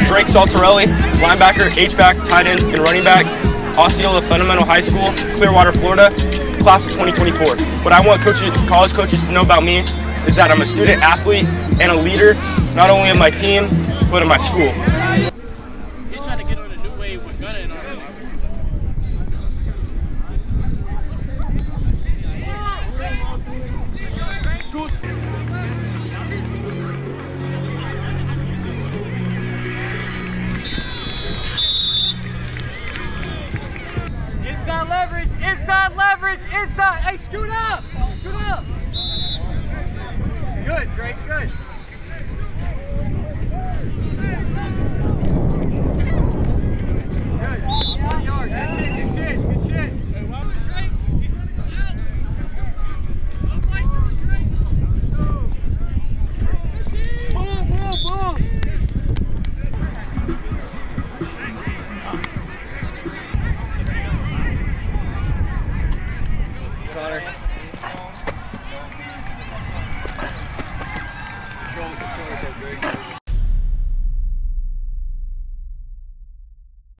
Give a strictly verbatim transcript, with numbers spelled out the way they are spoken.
Drake Saltarelli, linebacker, H-back, tight end, and running back, Osceola Fundamental High School, Clearwater, Florida, class of twenty twenty-four. What I want coaches, college coaches to know about me is that I'm a student athlete and a leader, not only of my team, but of my school. He tried to get on a new wave with Gunna and all that. Inside leverage, inside leverage, inside. Hey, scoot up, scoot up. Good, Drake, good. Good, one yard, good shit, good shit, good shit. Boom, boom, boom. Connor. Control, control, Drake.